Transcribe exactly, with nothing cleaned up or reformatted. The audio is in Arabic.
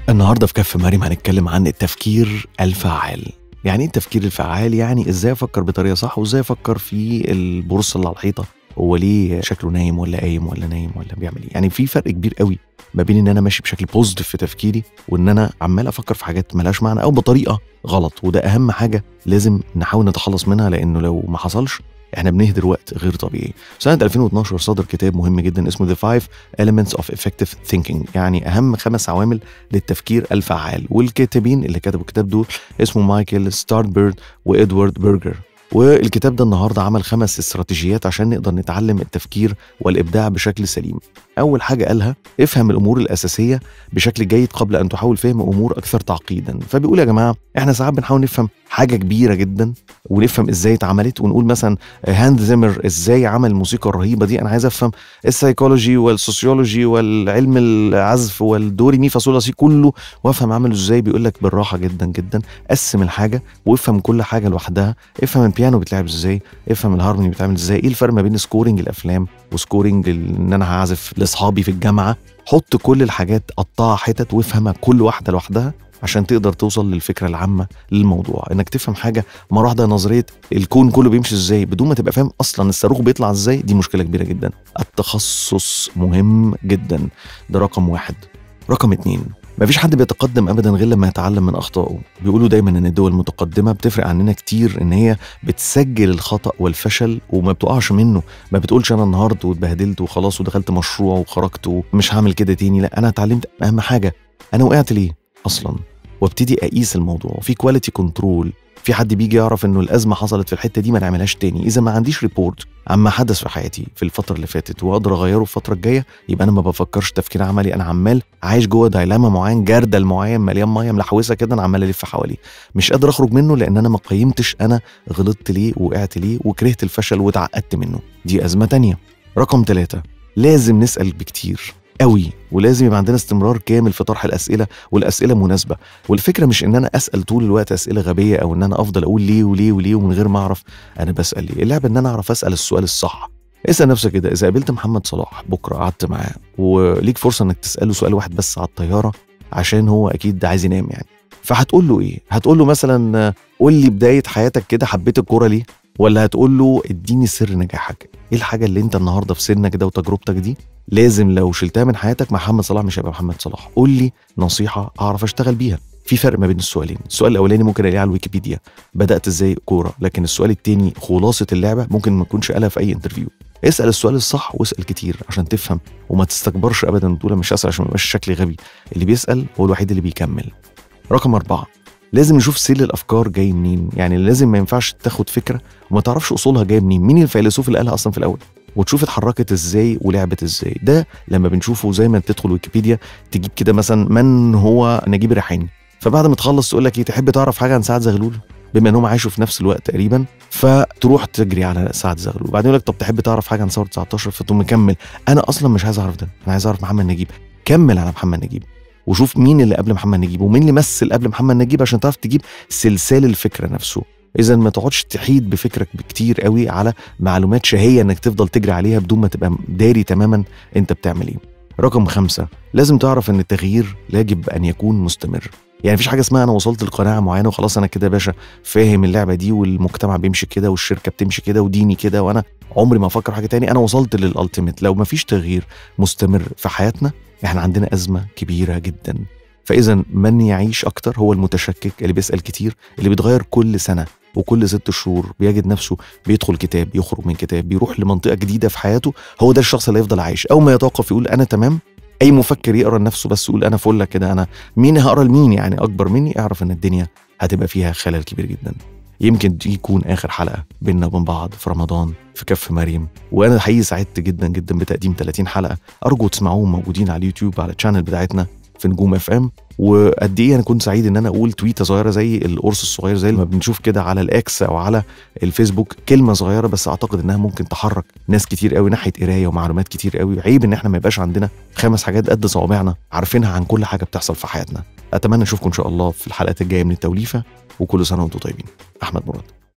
النهارده في كف مريم هنتكلم عن التفكير الفعال. يعني ايه التفكير الفعال؟ يعني ازاي افكر بطريقه صح، وازاي افكر في البورصه اللي على الحيطه هو ليه شكله نايم ولا قايم ولا نايم ولا بيعمل ايه. يعني في فرق كبير قوي ما بين ان انا ماشي بشكل بوزيتيف في تفكيري وان انا عمال افكر في حاجات ملهاش معنى او بطريقه غلط، وده اهم حاجه لازم نحاول نتخلص منها، لانه لو ما حصلش احنا بنهدر وقت غير طبيعي. سنة ألفين واثناشر صدر كتاب مهم جدا اسمه The Five Elements of Effective Thinking، يعني أهم خمس عوامل للتفكير الفعال، والكاتبين اللي كتبوا الكتاب دول اسمه مايكل ستارتبرد وإدوارد برجر. والكتاب ده النهارده عمل خمس استراتيجيات عشان نقدر نتعلم التفكير والإبداع بشكل سليم. أول حاجة قالها: افهم الأمور الأساسية بشكل جيد قبل أن تحاول فهم أمور أكثر تعقيدا. فبيقول يا جماعة احنا ساعات بنحاول نفهم حاجة كبيرة جدا ونفهم ازاي اتعملت، ونقول مثلا هاند زيمر ازاي عمل الموسيقى الرهيبة دي، انا عايز افهم السايكولوجي والسوسيولوجي والعلم العزف والدوري مي فاصولا سي كله وافهم عمله ازاي. بيقول لك بالراحة جدا جدا قسم الحاجة وافهم كل حاجة لوحدها. افهم البيانو بيتلعب ازاي، افهم الهارموني بيتعمل ازاي، ايه الفرق ما بين سكورينج الافلام وسكورينج ان انا هعزف لاصحابي في الجامعة. حط كل الحاجات قطعها حتت وافهمها كل واحدة لوحدها عشان تقدر توصل للفكرة العامة للموضوع. انك تفهم حاجة مرة واحدة، نظرية الكون كله بيمشي ازاي بدون ما تبقى فاهم اصلا الصاروخ بيطلع ازاي، دي مشكلة كبيرة جدا. التخصص مهم جدا، ده رقم واحد. رقم اتنين: مفيش حد بيتقدم ابدا غير لما يتعلم من اخطائه. بيقولوا دايما ان الدول المتقدمه بتفرق عننا كتير ان هي بتسجل الخطا والفشل وما بتقعش منه. ما بتقولش انا انهارت واتبهدلت وخلاص ودخلت مشروع وخرجت ومش هعمل كده تاني، لا، انا اتعلمت اهم حاجه انا وقعت ليه اصلا، وابتدي اقيس الموضوع. في كواليتي كنترول، في حد بيجي يعرف انه الازمه حصلت في الحته دي ما نعملهاش تاني. اذا ما عنديش ريبورت عما حدث في حياتي في الفتره اللي فاتت واقدر اغيره في الفتره الجايه، يبقى انا ما بفكرش تفكير عملي، انا عمال عايش جوه دايلاما معين، جردل معين مليان ميه ملحوسه كده، انا عمال الف حواليه مش قادر اخرج منه، لان انا ما قيمتش انا غلطت ليه وقعت ليه وكرهت الفشل واتعقدت منه. دي ازمه تانية. رقم ثلاثة: لازم نسال بكتير قوي، ولازم يبقى عندنا استمرار كامل في طرح الأسئلة، والأسئلة مناسبة. والفكرة مش إن أنا أسأل طول الوقت أسئلة غبية أو إن أنا أفضل أقول ليه وليه وليه ومن غير ما أعرف أنا بسأل ليه. اللعبة إن أنا أعرف أسأل السؤال الصح. اسأل نفسك كده: إذا قابلت محمد صلاح بكرة قعدت معاه وليك فرصة إنك تسأله سؤال واحد بس على الطيارة، عشان هو أكيد عايز ينام يعني، فهتقول له إيه؟ هتقول له مثلا قول لي بداية حياتك كده حبيت الكورة ليه؟ ولا هتقول له اديني سر نجاحك؟ ايه الحاجه اللي انت النهارده في سنك ده وتجربتك دي لازم لو شلتها من حياتك محمد صلاح مش هيبقى محمد صلاح؟ قول لي نصيحه اعرف اشتغل بيها. في فرق ما بين السؤالين. السؤال الاولاني ممكن الاقيه على الويكيبيديا بدات ازاي كوره، لكن السؤال التاني خلاصه اللعبه ممكن ما تكونش قالها في اي انترفيو. اسال السؤال الصح واسال كتير عشان تفهم، وما تستكبرش ابدا تقول مش هسال عشان ما يبقاش شكلي غبي. اللي بيسال هو الوحيد اللي بيكمل. رقم أربعة: لازم نشوف سيل الافكار جاي منين. يعني لازم ما ينفعش تاخد فكره وما تعرفش اصولها جايه منين، مين الفيلسوف اللي قالها اصلا في الاول، وتشوف اتحركت ازاي ولعبت ازاي. ده لما بنشوفه زي ما تدخل ويكيبيديا تجيب كده مثلا من هو نجيب الريحاني، فبعد ما تخلص تقول لك ايه، تحب تعرف حاجه عن سعد زغلول بما انهم عايشوا في نفس الوقت تقريبا، فتروح تجري على سعد زغلول. وبعدين يقول لك طب تحب تعرف حاجه عن ثوره تسعتاشر، فتقوم مكمل انا اصلا مش عايز اعرف ده، انا عايز اعرف محمد نجيب. كمل على محمد نجيب وشوف مين اللي قبل محمد نجيب ومين اللي مثل قبل محمد نجيب عشان تعرف تجيب سلسال الفكره نفسه. اذا ما تقعدش تحيد بفكرك بكتير قوي على معلومات شهيه انك تفضل تجري عليها بدون ما تبقى داري تماما انت بتعمل ايه. رقم خمسة: لازم تعرف ان التغيير يجب ان يكون مستمر. يعني مفيش حاجه اسمها انا وصلت لقناعه معينه وخلاص انا كده يا باشا فاهم اللعبه دي والمجتمع بيمشي كده والشركه بتمشي كده وديني كده وانا عمري ما افكر حاجه تاني، انا وصلت للالتيميت. لو مفيش تغيير مستمر في حياتنا احنا عندنا ازمه كبيره جدا. فاذا من يعيش اكتر هو المتشكك اللي بيسال كتير، اللي بيتغير كل سنه وكل ست شهور، بيجد نفسه بيدخل كتاب يخرج من كتاب بيروح لمنطقه جديده في حياته. هو ده الشخص اللي يفضل عايش. اول ما يتوقف يقول انا تمام، اي مفكر يقرا لنفسه بس يقول انا فله كده، انا مين هقرا لمين يعني اكبر مني، اعرف ان الدنيا هتبقى فيها خلل كبير جدا. يمكن دي يكون اخر حلقه بيننا وبين بعض في رمضان في كف مريم، وانا الحقيقه سعدت جدا جدا بتقديم ثلاثين حلقه. ارجو تسمعوهم موجودين على اليوتيوب على الشانل بتاعتنا في نجوم اف ام. وقد ايه انا كنت سعيد ان انا اقول تويته صغيره زي القرص الصغير زي ما بنشوف كده على الاكس او على الفيسبوك، كلمه صغيره بس اعتقد انها ممكن تحرك ناس كتير قوي ناحيه قرايه ومعلومات كتير قوي. عيب ان احنا ما يبقاش عندنا خمس حاجات قد صوابعنا عارفينها عن كل حاجه بتحصل في حياتنا. اتمنى اشوفكم ان شاء الله في الحلقات الجايه من التوليفه، وكل سنه وانتم طيبين. احمد مراد.